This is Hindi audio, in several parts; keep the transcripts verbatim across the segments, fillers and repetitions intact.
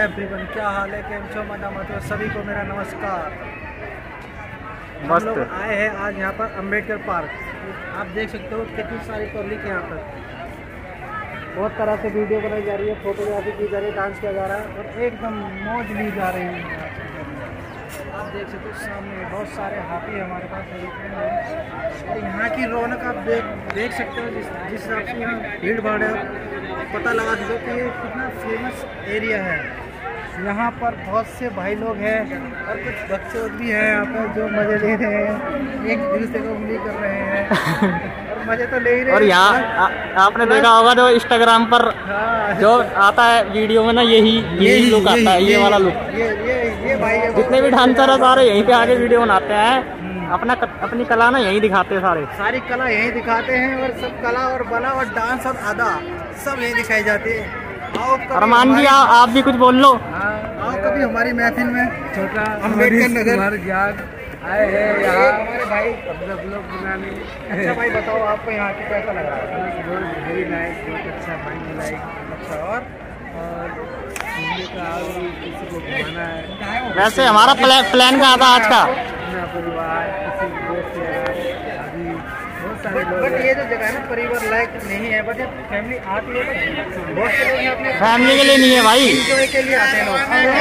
एवरीवन, क्या हाल है, कैम छो मना मत सभी को मेरा नमस्कार। हम लोग आए हैं आज यहाँ पर अम्बेडकर पार्क। आप देख सकते हो कितनी सारी पब्लिक है यहाँ पर। बहुत तरह से वीडियो बनाई जा रही है, फोटोग्राफी की जा रही है, डांस किया जा रहा है और एकदम मौज ली जा रही है। आप देख सकते हो सामने बहुत सारे हाथी हमारे पास और यहाँ की रौनक आप देख देख सकते हो। जिस जिस हिसाब से यहाँ भीड़ भाड़ है, पता लगा सकते हो कि ये कितना फेमस एरिया है। यहाँ पर बहुत से भाई लोग हैं और कुछ बच्चे भी हैं यहाँ पर जो मज़े ले रहे हैं, एक दूसरे को उंगली कर रहे हैं और मज़े तो ले ही रहे हैं। और यहाँ आपने देखा होगा जो इंस्टाग्राम पर जो आता है वीडियो में ना, यही यही लुक आता है, ये वाला लुक। ये ये ये भाई जितने भी डांसर है सारे यहीं पे आके वीडियो बनाते हैं, अपना अपनी कला ना यहीं दिखाते हैं, सारे सारी कला यहीं दिखाते हैं और सब कला और बला और डांस और अदा सब यहीं दिखाई जाते हैं। अरमान जी आ, आप भी कुछ बोल लो। आओ कभी हमारी महफिल में, छोटा अम्बेडकर नगर ज्ञान आए हैं यहाँ हमारे भाई ब्लॉग बनाने। अच्छा भाई बताओ, आपको यहाँ की कैसा लग रहा है? बहुत वेरी नाइस, बहुत अच्छा भाई लाइक। अच्छा और घूमने का किसी को घुमाना है? वैसे हमारा प्लान प्लान कहाँ था आज का? अपना परिवार, किसी दोस्त अभी बहुत सारे लोग। बट ये जो जगह है ना परिवार लायक नहीं है, बट फैमिली आती है, बहुत से लोग अपने फैमिली के लिए नहीं है भाई, एंजॉय के लिए आते हैं लोग।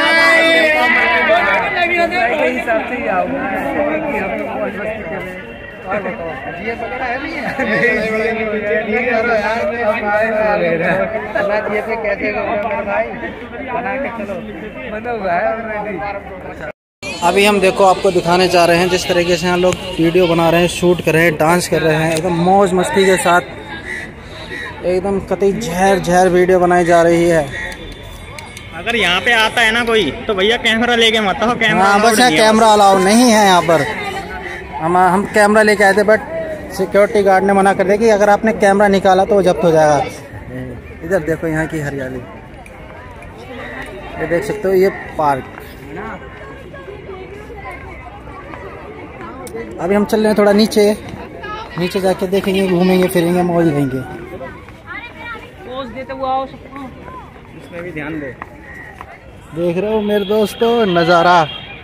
के हिसाब से ही आओ कि हम लोग मौज मस्ती करें। और बताओ जीएस वगैरह है नहीं है? कैसे भाई बना के चलो, बना हुआ है। अभी हम देखो आपको दिखाने जा रहे हैं जिस तरीके से यहाँ लोग वीडियो बना रहे हैं, शूट कर रहे हैं, डांस कर रहे हैं एकदम मौज मस्ती के साथ। एकदम कतई झहर झहर वीडियो बनाई जा रही है। अगर यहाँ पे आता है ना कोई तो भैया कैमरा लेके मत आओ। कैमरा हाँ बस कैमरा अलाउ नहीं है यहाँ पर। हम हम कैमरा लेके आए थे बट सिक्योरिटी गार्ड ने मना कर दिया कि अगर आपने कैमरा निकाला तो वो जब्त हो जाएगा। इधर देखो यहाँ की हरियाली, ये देख सकते हो, ये पार्क। अभी हम चल रहे हैं थोड़ा नीचे, नीचे जाके देखेंगे, घूमेंगे फिरेंगे, मौज लेंगे। इसमें भी ध्यान दे। देख रहे हो मेरे दोस्तों नज़ारा।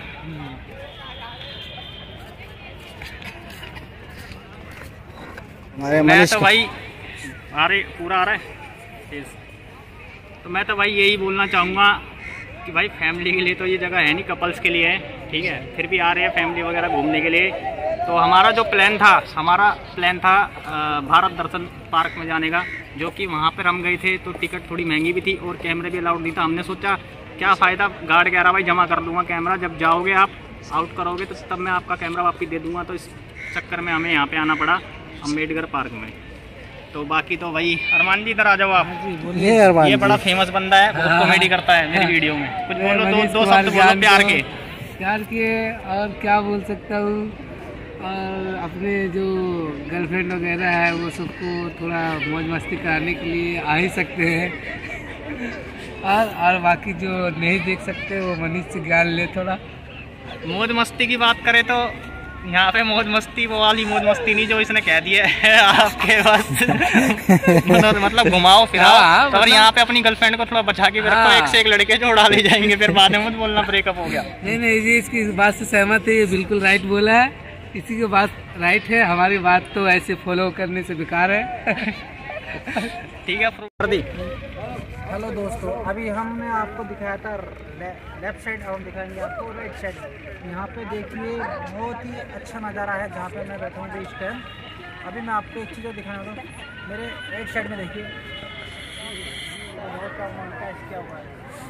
मैं तो भाई आ रहे पूरा आ रहा है, तो मैं तो भाई यही बोलना चाहूँगा कि भाई फैमिली के लिए तो ये जगह है नहीं, कपल्स के लिए है, ठीक है। फिर भी आ रहे हैं फैमिली वगैरह घूमने के लिए। तो हमारा जो प्लान था हमारा प्लान था भारत दर्शन पार्क में जाने का, जो कि वहाँ पर हम गए थे तो टिकट थोड़ी महंगी भी थी और कैमरे भी अलाउड नहीं था। हमने सोचा क्या फ़ायदा, गार्ड कह रहा भाई जमा कर दूँगा कैमरा, जब जाओगे आप आउट करोगे तो तब मैं आपका कैमरा वापस दे दूँगा। तो इस चक्कर में हमें यहाँ पर आना पड़ा अम्बेडकर पार्क में। तो बाकी तो भाई अरमान जी इधर आ जाओ आप। ये अरमान ये बड़ा फेमस बंदा है, बहुत कॉमेडी करता है मेरी वीडियो में। कुछ बोलो, दो दो शब्द बोलो प्यार के। प्यार के और क्या बोल सकता हूँ, और अपने जो गर्लफ्रेंड वगैरह है वो सबको थोड़ा मौज मस्ती कराने के लिए आ ही सकते हैं। और और बाकी जो नहीं देख सकते वो मनीष से ज्ञान ले थोड़ा। मौज मस्ती की बात करें तो यहाँ पे मौज मस्ती वो वाली मौज मस्ती नहीं जो इसने कह दिया है आपके पास। मतलब घुमाओ फिराओ, तो और यहाँ पे अपनी गर्लफ्रेंड को थोड़ा बचा के भी रखो, एक से एक लड़के जो उड़ा ले जाएंगे, फिर बाद में मत बोलना ब्रेकअप हो गया। नहीं नहीं जी, इसकी बात से सहमत है, ये बिल्कुल राइट बोला है, इसी की बात राइट है, हमारी बात तो ऐसे फॉलो करने से बेकार है। ठीक है दी। हेलो दोस्तों, अभी हमने आपको दिखाया था लेफ्ट साइड, अब हम दिखाएंगे आपको राइट साइड। यहाँ पे देखिए बहुत ही अच्छा नज़ारा है जहाँ पे मैं बैठा हूँ इस टाइम। अभी मैं आपको एक चीज़ और दिखाना था, मेरे राइट साइड में देखिए बहुत क्या हुआ है,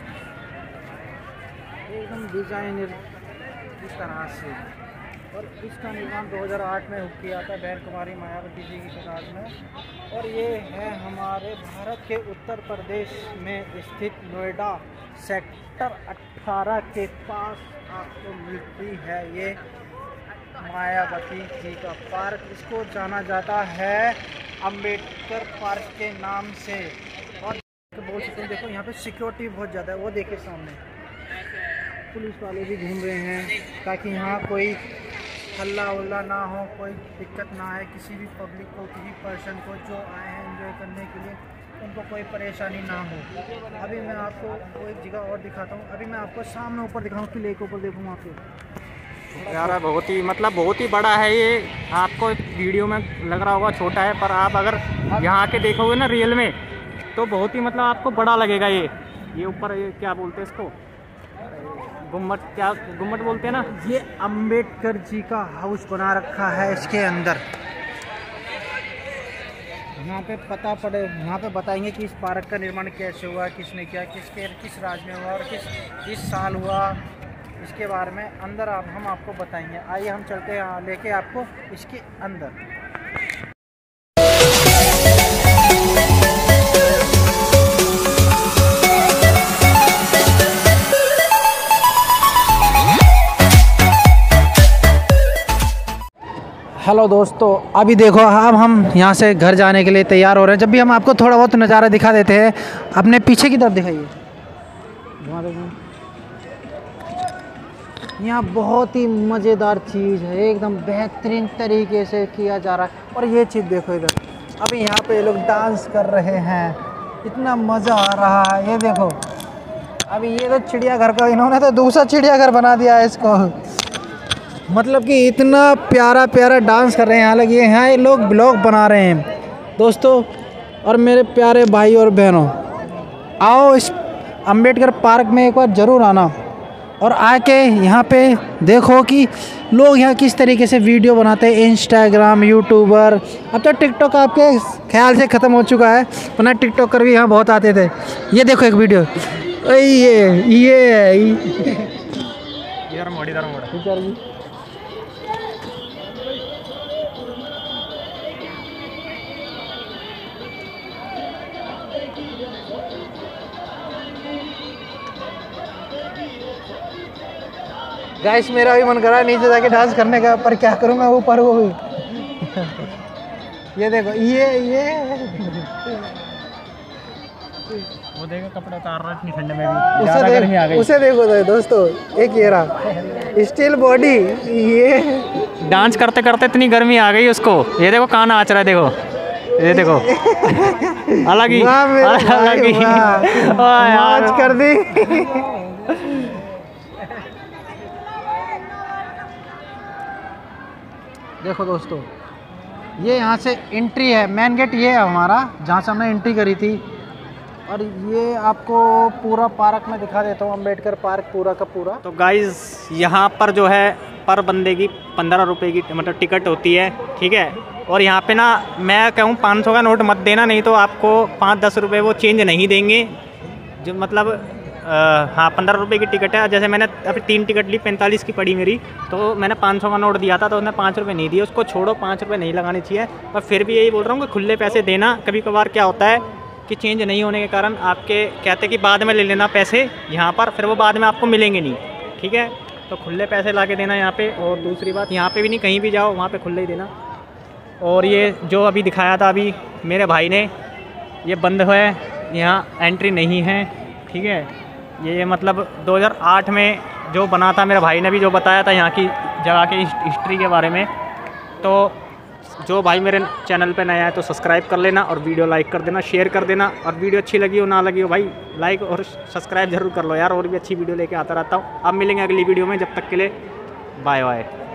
एकदम डिजाइनर इस तरह से। और इसका निर्माण दो हज़ार आठ में किया था बहन कुमारी मायावती जी की सराज में। और ये है हमारे भारत के उत्तर प्रदेश में स्थित नोएडा सेक्टर अठारह के पास आपको मिलती है ये मायावती जी का पार्क। इसको जाना जाता है अम्बेडकर पार्क के नाम से। और बोल सकते हैं, देखो यहाँ पे सिक्योरिटी बहुत ज़्यादा है, वो देखिए सामने पुलिस वाले भी घूम रहे हैं ताकि यहाँ कोई हल्ला उल्ला ना हो, कोई दिक्कत ना आए किसी भी पब्लिक को, किसी पर्सन को जो आए हैं एंजॉय करने के लिए। उनको कोई परेशानी ना हो। अभी मैं आपको वो एक जगह और दिखाता हूँ। अभी मैं आपको सामने ऊपर दिखाऊँ कि लेक ऊपर देखूँ वहाँ पे यार बहुत ही मतलब बहुत ही बड़ा है ये। आपको वीडियो में लग रहा होगा छोटा है, पर आप अगर यहाँ के देखोगे ना रियल में तो बहुत ही मतलब आपको बड़ा लगेगा। ये ये ऊपर ये क्या बोलते हैं इसको, गुम्मट, क्या गुम्मट बोलते हैं ना। ये अंबेडकर जी का हाउस बना रखा है इसके अंदर। यहाँ पे पता पड़े, यहाँ पे बताएंगे कि इस पार्क का निर्माण कैसे हुआ, किसने किया, किसके किस राज्य में हुआ और किस किस साल हुआ, इसके बारे में अंदर आप हम आपको बताएंगे। आइए हम चलते हैं लेके आपको इसके अंदर। हेलो दोस्तों, अभी देखो अब हम यहाँ से घर जाने के लिए तैयार हो रहे हैं। जब भी हम आपको थोड़ा बहुत नज़ारा दिखा देते हैं, अपने पीछे की तरफ दिखाइए। यहाँ बहुत ही मज़ेदार चीज़ है, एकदम बेहतरीन तरीके से किया जा रहा है। और ये चीज़ देखो इधर, अभी यहाँ पे लोग डांस कर रहे हैं, इतना मज़ा आ रहा है। ये देखो, अभी ये तो चिड़ियाघर का, इन्होंने तो दूसरा चिड़ियाघर बना दिया है इसको। मतलब कि इतना प्यारा प्यारा डांस कर रहे हैं। हालांकि ये यहाँ लोग ब्लॉग बना रहे हैं दोस्तों। और मेरे प्यारे भाई और बहनों, आओ इस अंबेडकर पार्क में एक बार ज़रूर आना और आके यहाँ पे देखो कि लोग यहाँ किस तरीके से वीडियो बनाते हैं। इंस्टाग्राम, यूट्यूबर, अब तो टिकटॉक आपके ख्याल से ख़त्म हो चुका है, वरना टिकटॉकर भी यहाँ बहुत आते थे। ये देखो एक वीडियो, ये ये गाइस, मेरा भी मन कर रहा है नीचे जाके डांस करने का, पर क्या करूँ मैं ऊपर वो भी। ये देखो, ये ये वो देखो कपड़े उतार रहा है इतनी ठंड में भी, उसे गर्मी आ देख, गई। उसे देखो तो दोस्तों, एक ये रहा स्टिल बॉडी, ये डांस करते करते इतनी गर्मी आ गई उसको। ये देखो कहाँ नाच रहा है, देखो ये देखो अलग ही अलग ही नाच कर दी। देखो दोस्तों, ये यहाँ से एंट्री है, मेन गेट ये है हमारा, जहाँ से हमने एंट्री करी थी। और ये आपको पूरा पार्क में दिखा देता हूँ, अंबेडकर पार्क पूरा का पूरा। तो गाइज यहाँ पर जो है पर बंदे की पंद्रह रुपए की मतलब टिकट होती है, ठीक है। और यहाँ पे ना मैं कहूँ पाँच सौ का नोट मत देना, नहीं तो आपको पाँच दस रुपये वो चेंज नहीं देंगे। जो मतलब आ, हाँ पंद्रह रुपये की टिकट है। जैसे मैंने अभी तीन टिकट ली, पैंतालीस की पड़ी मेरी, तो मैंने पाँच सौ का नोट दिया था, तो उसने पाँच रुपये नहीं दिए। उसको छोड़ो, पाँच रुपये नहीं लगाने चाहिए। और फिर भी यही बोल रहा हूँ कि खुले पैसे देना। कभी कभार क्या होता है कि चेंज नहीं होने के कारण आपके कहते कि बाद में ले लेना पैसे यहाँ पर, फिर वो बाद में आपको मिलेंगे नहीं, ठीक है। तो खुले पैसे ला के देना यहाँ पे। और दूसरी बात, यहाँ पे भी नहीं, कहीं भी जाओ वहाँ पे खुले ही देना। और ये जो अभी दिखाया था अभी मेरे भाई ने, ये बंद है, यहाँ एंट्री नहीं है, ठीक है। ये मतलब दो हज़ार आठ में जो बना था, मेरे भाई ने भी जो बताया था यहाँ की जगह की हिस्ट्री के बारे में। तो जो भाई मेरे चैनल पे नया है तो सब्सक्राइब कर लेना और वीडियो लाइक कर देना, शेयर कर देना। और वीडियो अच्छी लगी हो ना लगी हो भाई, लाइक और सब्सक्राइब जरूर कर लो यार। और भी अच्छी वीडियो लेके आता रहता हूँ। अब मिलेंगे अगली वीडियो में, जब तक के लिए बाय बाय।